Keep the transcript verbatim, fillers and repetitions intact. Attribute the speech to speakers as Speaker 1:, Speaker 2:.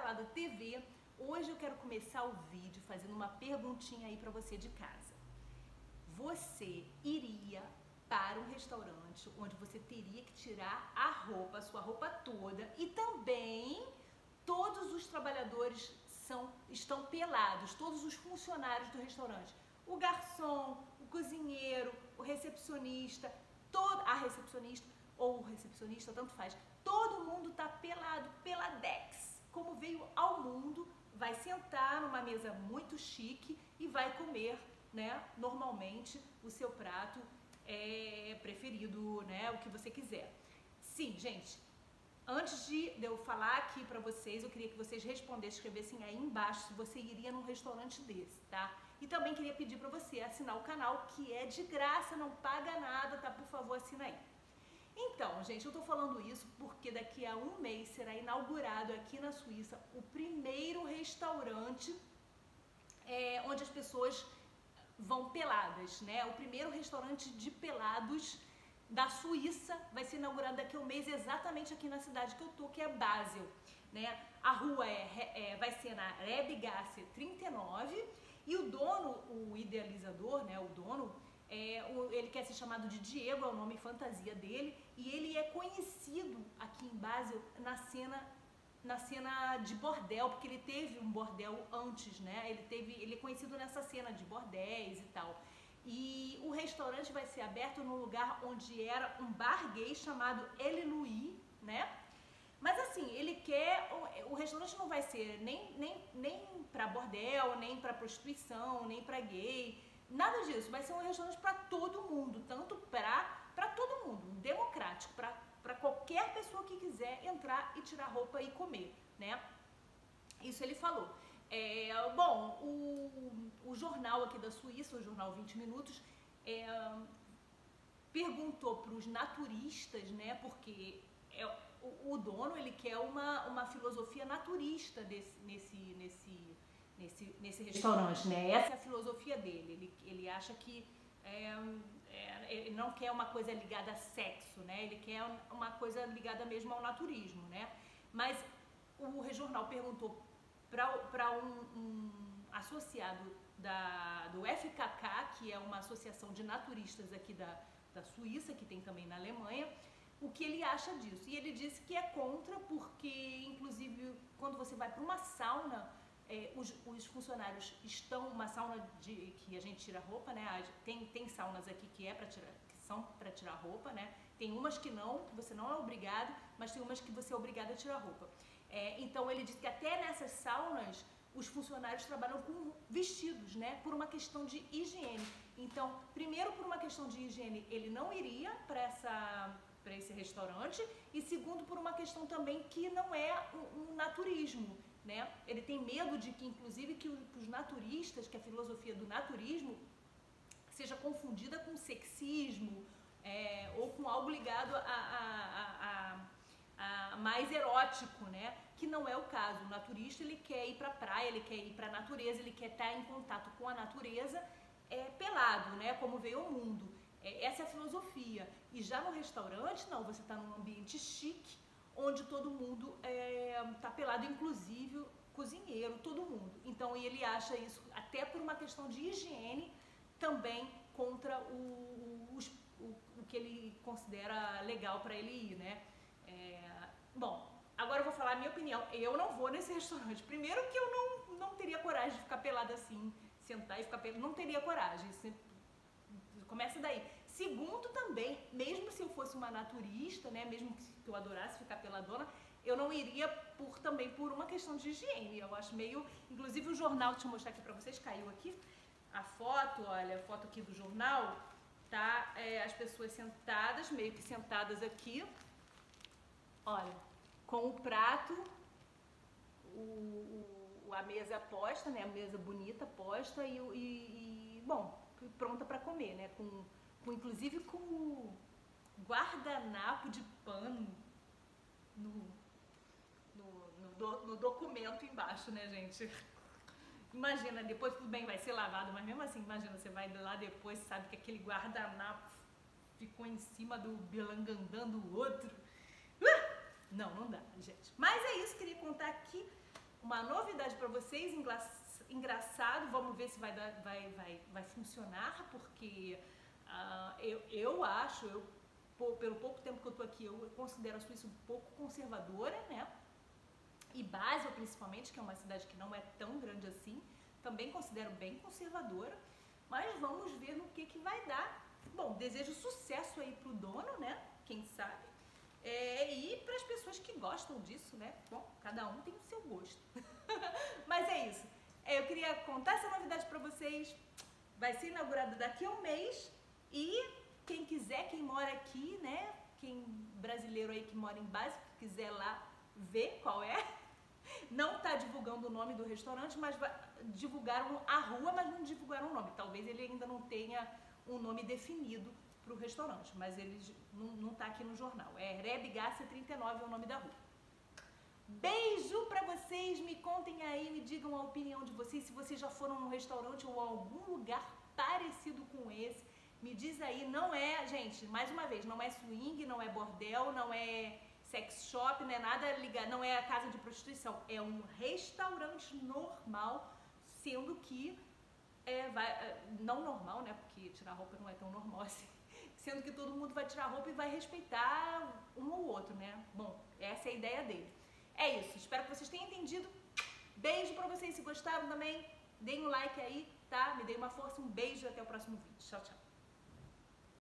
Speaker 1: Falado T V. Hoje eu quero começar o vídeo fazendo uma perguntinha aí pra você de casa. Você iria para um restaurante onde você teria que tirar a roupa, a sua roupa toda, e também todos os trabalhadores são, estão pelados, todos os funcionários do restaurante, o garçom, o cozinheiro, o recepcionista, toda a recepcionista ou o recepcionista, tanto faz, todo mundo tá pelado, peladex, como veio ao mundo, vai sentar numa mesa muito chique e vai comer, né, normalmente o seu prato é, preferido, né, o que você quiser. Sim, gente, antes de eu falar aqui pra vocês, eu queria que vocês respondessem, escrevessem aí embaixo se você iria num restaurante desse, tá? E também queria pedir pra você assinar o canal, que é de graça, não paga nada, tá? Por favor, assina aí. Então, gente, eu tô falando isso porque daqui a um mês será inaugurado aqui na Suíça o primeiro restaurante é, onde as pessoas vão peladas, né? O primeiro restaurante de pelados da Suíça vai ser inaugurado daqui a um mês exatamente aqui na cidade que eu tô, que é Basel, né? A rua é, é, vai ser na Rebgasse trinta e nove e o dono, o idealizador, né? O dono, É, ele quer ser chamado de Diego, é o nome fantasia dele, e ele é conhecido aqui em Basel na cena, na cena de bordel, porque ele teve um bordel antes, né? Ele, teve, ele é conhecido nessa cena de bordéis e tal. E o restaurante vai ser aberto num lugar onde era um bar gay chamado El Louis, né? Mas assim, ele quer, o restaurante não vai ser nem, nem, nem pra bordel, nem pra prostituição, nem pra gay. Nada disso, vai ser um restaurante para todo mundo, tanto para para todo mundo, democrático, para qualquer pessoa que quiser entrar e tirar roupa e comer, né? Isso ele falou. É, bom, o, o jornal aqui da Suíça, o jornal vinte minutos, é, perguntou para os naturistas, né? Porque é, o, o dono ele quer uma, uma filosofia naturista desse, nesse, nesse Nesse, nesse restaurante, né? Essa é a filosofia dele. Ele, ele acha que é, é, ele não quer uma coisa ligada a sexo, né? Ele quer uma coisa ligada mesmo ao naturismo, né? Mas o jornal perguntou para um, um associado da, do F K K, que é uma associação de naturistas aqui da, da Suíça, que tem também na Alemanha, o que ele acha disso. E ele disse que é contra porque, inclusive, quando você vai para uma sauna, É, os, os funcionários estão, uma sauna de, que a gente tira roupa, né? Tem, tem saunas aqui que, é pra tirar, que são para tirar roupa, né? Tem umas que não, que você não é obrigado, mas tem umas que você é obrigado a tirar roupa. É, então ele disse que até nessas saunas os funcionários trabalham com vestidos, né? Por uma questão de higiene. Então, primeiro por uma questão de higiene, ele não iria para essa para esse restaurante, e segundo por uma questão também que não é um, um naturismo. Né? Ele tem medo de que, inclusive, que os naturistas, que a filosofia do naturismo seja confundida com sexismo é, ou com algo ligado a, a, a, a, a mais erótico, né? Que não é o caso. O naturista ele quer ir para a praia, ele quer ir para a natureza, ele quer estar em contato com a natureza é, pelado, né? Como veio ao mundo. É, essa é a filosofia. E já no restaurante, não, você está num ambiente chique, onde todo mundo está é, pelado, inclusive cozinheiro, todo mundo. Então ele acha isso, até por uma questão de higiene, também contra o, o, o, o que ele considera legal para ele ir, né? É, bom, agora eu vou falar a minha opinião. Eu não vou nesse restaurante. Primeiro que eu não, não teria coragem de ficar pelada assim, sentar e ficar pelada, não teria coragem. Começa daí. Segundo também, mesmo se eu fosse uma naturista, né, mesmo que eu adorasse ficar peladona, eu não iria por, também por uma questão de higiene. Eu acho meio... Inclusive o jornal, deixa eu mostrar aqui pra vocês, caiu aqui a foto, olha, a foto aqui do jornal, tá? É, as pessoas sentadas, meio que sentadas aqui, olha, com o prato, o, o, a mesa posta, né, a mesa bonita posta e, e, e bom, pronta para comer, né, com... Com, inclusive com o guardanapo de pano no, no, no, do, no documento embaixo, né, gente? Imagina, depois tudo bem, vai ser lavado, mas mesmo assim, imagina, você vai lá depois, sabe que aquele guardanapo ficou em cima do belangandã do outro. Uh! Não, não dá, gente. Mas é isso, queria contar aqui uma novidade para vocês, engraçado, vamos ver se vai, dar, vai, vai, vai funcionar, porque uh, eu, eu acho, eu, pelo pouco tempo que eu tô aqui, eu considero a Suíça um pouco conservadora, né? E Basel, principalmente, que é uma cidade que não é tão grande assim, também considero bem conservadora, mas vamos ver no que, que vai dar. Bom, desejo sucesso aí pro dono, né? Quem sabe. É, e para as pessoas que gostam disso, né? Bom, cada um tem o seu gosto. Mas é isso. É, eu queria contar essa novidade para vocês. Vai ser inaugurado daqui a um mês. E quem quiser, quem mora aqui, né? Quem brasileiro aí que mora em Basel, que quiser lá ver qual é. Não está divulgando o nome do restaurante, mas vai, divulgaram a rua, mas não divulgaram o nome. Talvez ele ainda não tenha um nome definido para o restaurante, mas ele não está aqui no jornal. É Rebgasse trinta e nove é o nome da rua. Beijo para vocês, me contem aí, me digam a opinião de vocês, se vocês já foram num restaurante ou algum lugar parecido com esse. Me diz aí, não é, gente, mais uma vez, não é swing, não é bordel, não é sex shop, não é nada ligado, não é a casa de prostituição, é um restaurante normal, sendo que é, vai, não normal, né, porque tirar roupa não é tão normal assim, sendo que todo mundo vai tirar roupa e vai respeitar um ou outro, né? Bom, essa é a ideia dele. É isso, espero que vocês tenham entendido. Beijo pra vocês, se gostaram também, deem um like aí, tá? Me deem uma força, um beijo e até o próximo vídeo. Tchau, tchau.